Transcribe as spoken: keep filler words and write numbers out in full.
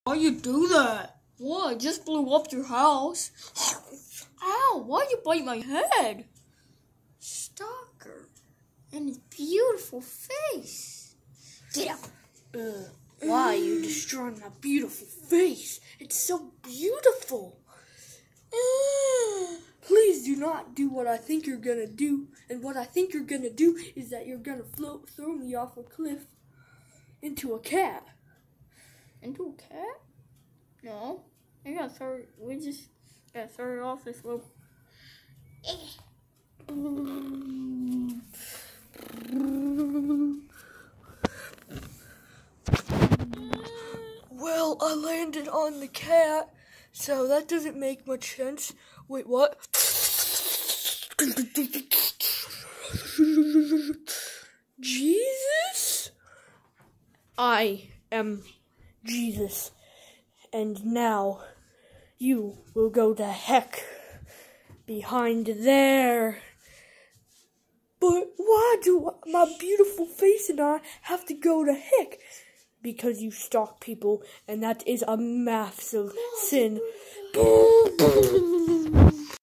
Why you do that? What? I just blew up your house. Ow, why'd you bite my head? Stalker. And his beautiful face. Get up. Uh, why are you destroying my beautiful face? It's so beautiful. Please do not do what I think you're gonna do. And what I think you're gonna do is that you're gonna float, throw me off a cliff into a cat. Into a cat? No. I gotta throw it. We just gotta throw it off this rope. Well, I landed on the cat, so that doesn't make much sense. Wait, what? Jesus? I am Jesus, and now you will go to heck behind there. But why do my beautiful face and I have to go to heck? Because you stalk people, and that is a massive sin.